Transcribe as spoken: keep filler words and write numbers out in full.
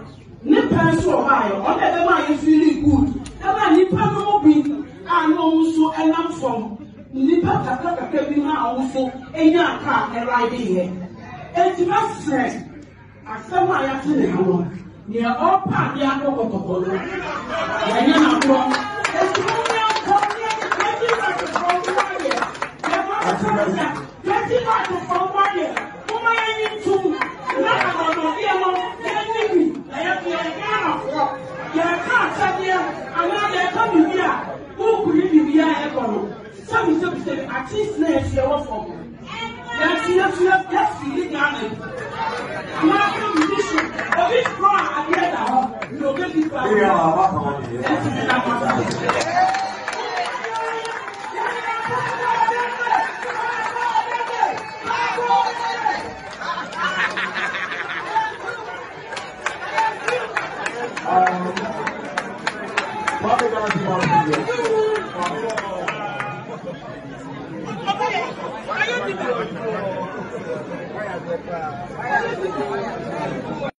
Nipa so why on the man you feel good. Eba nipa no bi and also enam from nipa kaka kaka bi na also enya ka e ride here. Enti ma stress asema ya tene hawo. Ni all part ya ko ko ko no. Ya nya na ko. Enti mo ya ko ni twenty back from one year. Ya ma twenty back from one year. Kuma ya ni tu. Na ka no ya mo ya ni. Na ya ya na ko. Ya ka sadia ana ya ka mi bia. Who could you be a econo? Some is said at least next year for me. That's enough to have just feeling down. I'm not a musician. Of this bra, I get that. You know, get this back. Um,